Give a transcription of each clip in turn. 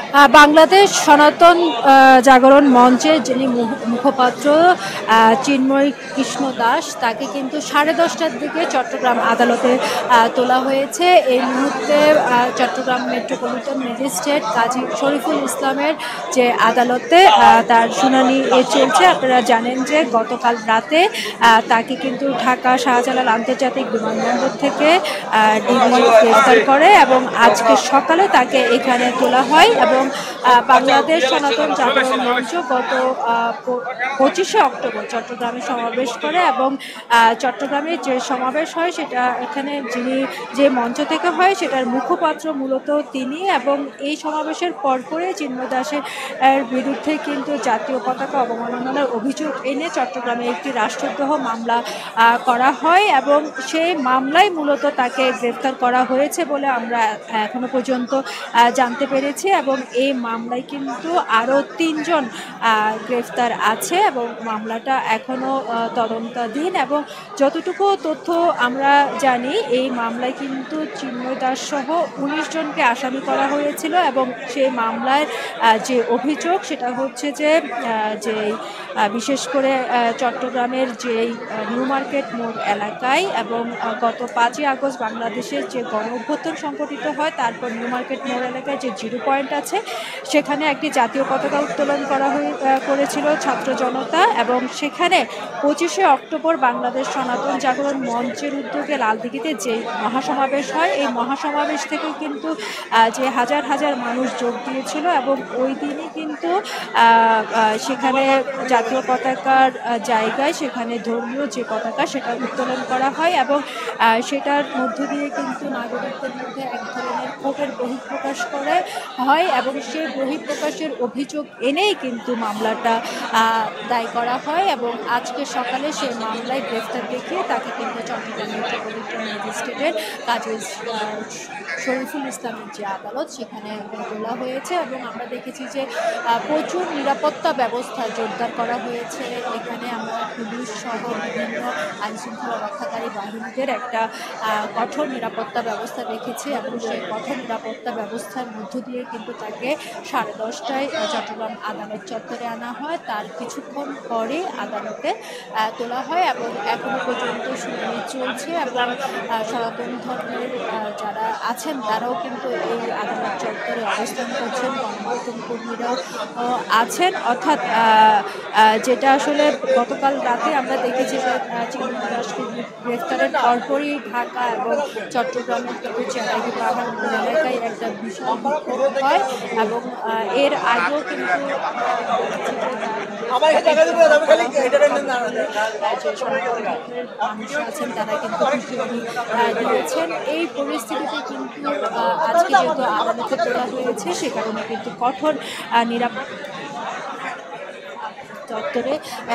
বাংলাদেশ সনাতন জাগরণ মঞ্চের যিনি মুখপাত্র চিন্ময় কৃষ্ণ দাস, তাকে কিন্তু 10:30টার দিকে চট্টগ্রাম আদালতে তোলা হয়েছে। এই মুহূর্তে চট্টগ্রাম মেট্রোপলিটন ম্যাজিস্ট্রেট কাজী শরীফুল ইসলামের যে আদালতে তার শুনানি চলছে। আপনারা জানেন যে গতকাল রাতে তাকে কিন্তু ঢাকা শাহজালাল আন্তর্জাতিক বিমানবন্দর থেকে ডিবি গ্রেফতার করে এবং আজকে সকালে তাকে এখানে তোলা হয়। এবং বাংলাদেশ সনাতন জাগরণ মঞ্চ গত 25শে অক্টোবর চট্টগ্রামে সমাবেশ করে এবং চট্টগ্রামে যে সমাবেশ হয় সেটা এখানে যে মঞ্চ থেকে হয় সেটার মুখপাত্র মূলত তিনি। এবং এই সমাবেশের পরপরই চিন্ময় দাসের বিরুদ্ধে কিন্তু জাতীয় পতাকা অবমাননার অভিযোগ এনে চট্টগ্রামে একটি রাষ্ট্রদ্রোহ মামলা করা হয় এবং সেই মামলায় মূলত তাকে গ্রেফতার করা হয়েছে বলে আমরা এখনো পর্যন্ত জানতে পেরেছি। এবং এই মামলায় কিন্তু আরও 3 জন গ্রেফতার আছে এবং মামলাটা এখনও তদন্তাধীন। এবং যতটুকু তথ্য আমরা জানি এই মামলায় কিন্তু চিন্ময় দাস সহ 19 জনকে আসামি করা হয়েছিল এবং সেই মামলায় যে অভিযোগ সেটা হচ্ছে যে বিশেষ করে চট্টগ্রামের যেই নিউ মার্কেট মোড় এলাকায় এবং গত 5ই আগস্ট বাংলাদেশের যে গণ অভ্যুত্থান সংঘটিত হয় তারপর নিউ মার্কেট মোড় এলাকায় যে জিরো পয়েন্ট আছে সেখানে একটি জাতীয় পতাকা উত্তোলন করেছিল ছাত্র জনতা। এবং সেখানে 25শে অক্টোবর বাংলাদেশ সনাতন জাগরণ মঞ্চের উদ্যোগে লালদিঘিতে যে মহাসমাবেশ হয় এই মহাসমাবেশ থেকে কিন্তু যে হাজার হাজার মানুষ যোগ দিয়েছিল এবং ওই দিনই কিন্তু সেখানে জাতীয় পতাকার জায়গায় সেখানে ধর্মীয় যে পতাকা সেটা উত্তোলন করা হয় এবং সেটার মধ্য দিয়ে কিন্তু নাগরিকদের মধ্যে এক ধরনের ক্ষোভের বহিঃপ্রকাশ হয় এবং সেই বহিঃপ্রকাশের অভিযোগ এনেই কিন্তু মামলাটা দায় করা হয়। এবং আজকে সকালে সেই মামলায় গ্রেফতার দেখিয়ে তাকে কিন্তু চট্টগ্রাম মেট্রোপলিটন ম্যাজিস্ট্রেটের কাজী শরীফুল ইসলামের যে আদালত সেখানে তোলা হয়েছে। এবং আমরা দেখেছি যে প্রচুর নিরাপত্তা ব্যবস্থা জোরদার করা হয়েছে। এখানে আমরা পুলিশ সহ বিভিন্ন আইনশৃঙ্খলা রক্ষাকারী বাহিনীদের একটা কঠোর নিরাপত্তা ব্যবস্থা দেখেছি এবং সেই কঠোর নিরাপত্তা ব্যবস্থার মধ্য দিয়ে কিন্তু তাকে 10:30টায় চট্টগ্রাম আদালত চত্বরে আনা হয়। তার কিছুক্ষণ পরে আদালতে তোলা হয় এবং এখনো পর্যন্ত শুনানি চলছে এবং সনাতন ধর্মের যারা আছেন তারাও কিন্তু এই আদালত চত্বরে অবস্থান করছেন, গণমাধ্যম কর্মীরাও আছেন। অর্থাৎ যেটা আসলে গতকাল রাতে আমরা দেখেছি যে চিন্ময় দাসকে গ্রেফতারের পরপরই ঢাকা এবং চট্টগ্রামের কিন্তু চেরাগি পাহাড় এলাকায় একটা বিশাল বিক্ষোভ হয় এবং এর আগেও কিন্তু মানুষ আছেন তারা কিন্তু দিয়েছেন। এই পরিস্থিতিতে কিন্তু আজকে যেহেতু আদালতে তোলা হয়েছে সে কারণে কিন্তু কঠোর নিরাপত্তা চত্বরে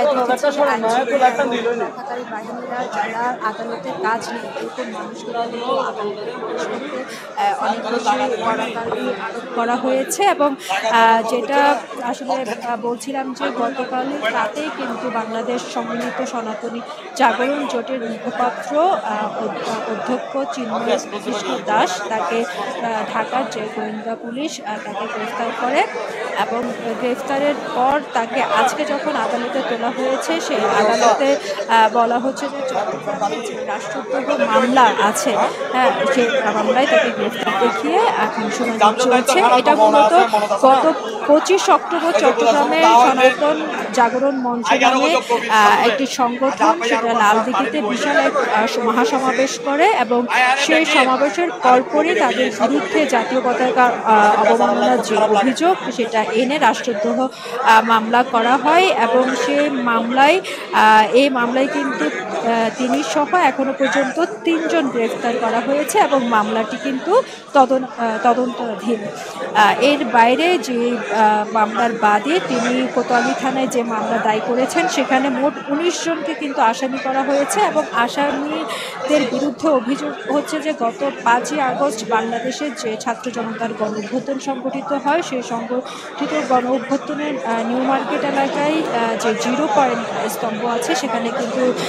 রক্ষাকারী বাহিনীরা যারা আদালতের কাজ নেই এরকম মানুষগুলো আদালতে প্রবেশ করতে অনেক বেশি কড়াকড়ি আরোপ করা হয়েছে। এবং যেটা আসলে বলছিলাম যে গতকাল রাতেই কিন্তু বাংলাদেশ সম্মিলিত সনাতনী জাগরণ জোটের মুখপাত্র অধ্যক্ষ চিন্ময় কৃষ্ণ দাস তাকে ঢাকার যে গোয়েন্দা পুলিশ তাকে গ্রেফতার করে এবং গ্রেফতারের পর তাকে আজকে যখন আদালতে তোলা হয়েছে সেই আদালতে বলা হচ্ছে যে চট্টগ্রামে যে রাষ্ট্রদ্রোহ মামলা আছে সেই মামলায় তাকে গ্রেফতার দেখিয়ে এখন শুনানি চলছে। এটা মূলত গত 25 অক্টোবর চট্টগ্রামের সনাতন জাগরণ মঞ্চ নামে একটি সংগঠন সেটা লালদিঘিতে বিশাল এক মহাসমাবেশ করে এবং সেই সমাবেশের পরপরই তাদের বিরুদ্ধে জাতীয় পতাকা অবমাননার যে অভিযোগ সেটা এনে রাষ্ট্রদ্রোহ মামলা করা হয় এবং সেই মামলায় কিন্তু তিনি সহ এখনো পর্যন্ত 3 জন গ্রেফতার করা হয়েছে এবং মামলাটি কিন্তু তদন্তাধীন। এর বাইরে যে মামলার বাদী তিনি কোতোয়ালি থানায় যে মামলা দায় করেছেন সেখানে মোট 19 জনকে কিন্তু আসামি করা হয়েছে এবং আসামিদের বিরুদ্ধে অভিযোগ হচ্ছে যে গত 5ই আগস্ট বাংলাদেশের যে ছাত্র জনতার গণ অভ্যুত্থান সংগঠিত হয় সেই সংগঠিত গণ অভ্যুত্থানের নিউ মার্কেট এলাকায় যে জিরো পয়েন্ট স্তম্ভ আছে সেখানে কিন্তু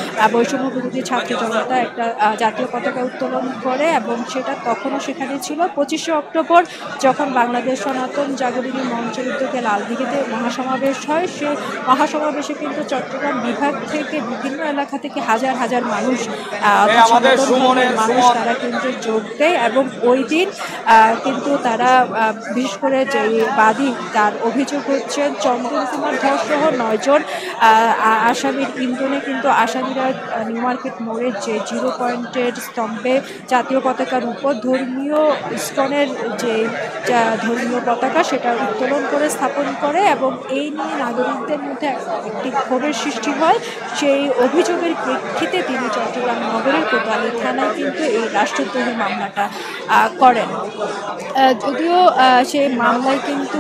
বৈষম্য বিরোধী ছাত্র জনতা একটা জাতীয় পতাকা উত্তোলন করে এবং সেটা তখনও সেখানে ছিল। 25শে অক্টোবর যখন বাংলাদেশ সনাতন জাগরণী মঞ্চের উদ্যোগে লালদিঘিতে মহাসমাবেশ হয়, সে মহাসমাবেশে কিন্তু চট্টগ্রাম বিভাগ থেকে বিভিন্ন এলাকা থেকে হাজার হাজার মানুষ সনাতন ধর্মের মানুষ তারা কিন্তু যোগ দেয় এবং ওই দিন কিন্তু তারা বিশেষ করে যে বাদী তার অভিযোগ হচ্ছে চন্দন কুমার ধর সহ 9 জন আসামির ইন্ধনে কিন্তু আসামিরা নিউ মার্কেট মোড়ের যে 0 পয়েন্টের স্তম্ভে জাতীয় পতাকার উপর ধর্মীয় ইস্কনের যে ধর্মীয় পতাকা সেটা উত্তোলন করে স্থাপন করে এবং এই নিয়ে নাগরিকদের মধ্যে একটি ক্ষোভের সৃষ্টি হয়। সেই অভিযোগের প্রেক্ষিতে তিনি চট্টগ্রাম নগরের কোতোয়ালি থানায় কিন্তু এই রাষ্ট্রদ্রোহী মামলাটা করেন। যদিও সেই মামলায় কিন্তু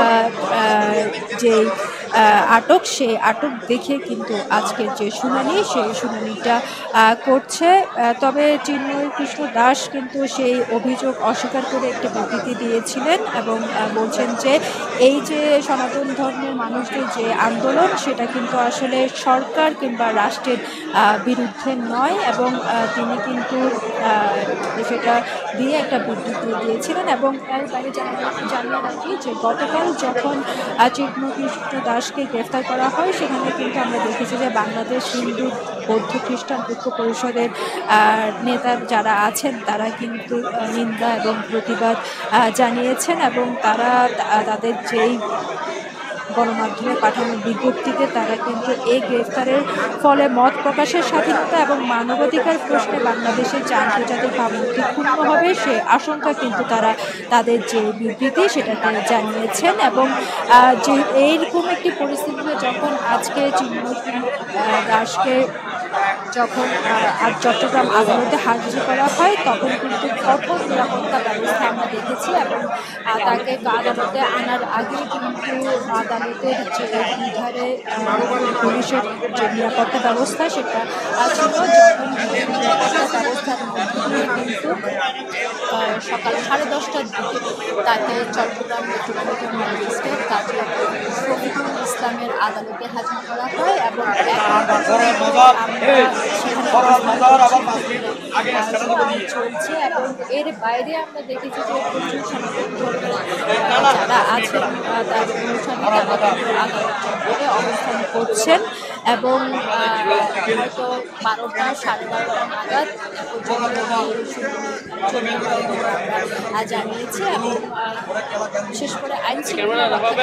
যে আটক, সেই আটক দেখে কিন্তু আজকের যে শুনানি সেই শুনানিটা করছে। তবে চিন্ময় কৃষ্ণ দাস কিন্তু সেই অভিযোগ অস্বীকার করে একটি বিবৃতি দিয়েছিলেন এবং বলছেন যে এই যে সনাতন ধর্মের মানুষদের যে আন্দোলন সেটা কিন্তু আসলে সরকার কিংবা রাষ্ট্রের বিরুদ্ধে নয় এবং তিনি কিন্তু সেটা দিয়ে একটা বিবৃতি দিয়েছিলেন। এবং এর বাইরে জানিয়ে রাখি যে গতকাল যখন চিন্ময় কৃষ্ণ দাসকে গ্রেফতার করা হয় সেখানে কিন্তু আমরা দেখেছি যে বাংলাদেশ হিন্দু বৌদ্ধ খ্রিস্টান ঐক্য পরিষদের নেতা যারা আছেন তারা কিন্তু নিন্দা এবং প্রতিবাদ জানিয়েছেন এবং তারা তাদের যেই গণমাধ্যমে পাঠানো বিজ্ঞপ্তিতে তারা কিন্তু এই গ্রেফতারের ফলে মত প্রকাশের স্বাধীনতা এবং মানবাধিকার প্রশ্নে বাংলাদেশের যে আন্তর্জাতিক ভাবমূর্তি ক্ষুণ্ণ হবে সে আশঙ্কা কিন্তু তারা তাদের যে বিবৃতি সেটাতে জানিয়েছেন। এবং যে এইরকম একটি পরিস্থিতিতে যখন আজকে চিন্ময় দাসকে যখন চট্টগ্রাম আদালতে হাজির করা হয় তখন কিন্তু কঠোর নিরাপত্তা ব্যবস্থা আমরা দেখেছি এবং তাকে আদালতে আনার আগে কিন্তু আদালতের যে বিধারে পুলিশের যে নিরাপত্তা ব্যবস্থা সেটা ছিল। যখন নিরাপত্তা ব্যবস্থার মধ্যে দিয়ে কিন্তু সকাল 10:30টার দিকে তাকে চট্টগ্রাম মেট্রোপলিটন ম্যাজিস্ট্রেট কাজী শফিকুল ইসলামের আদালতে হাজির করা হয় এবং চলছে এবং এর বাইরে আমরা দেখেছি যে প্রচুর যারা আছেন তার অনুসারী তারা অবস্থান করছেন এবং হয়তো 12টা 12:30 নাগাদ জানিয়েছে এবং বিশেষ করে আইন শৃঙ্খলা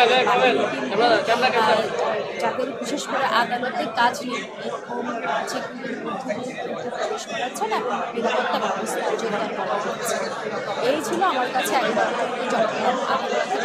যাদের বিশেষ করে আদালতে কাজ নেই এরকম চেকিংয়ের মধ্যে দিয়ে প্রবেশ করাচ্ছেন এবং নিরাপত্তা ব্যবস্থা জোরদার করা হচ্ছে। এই ছিল আমার কাছে একবার চট্টগ্রাম আদালত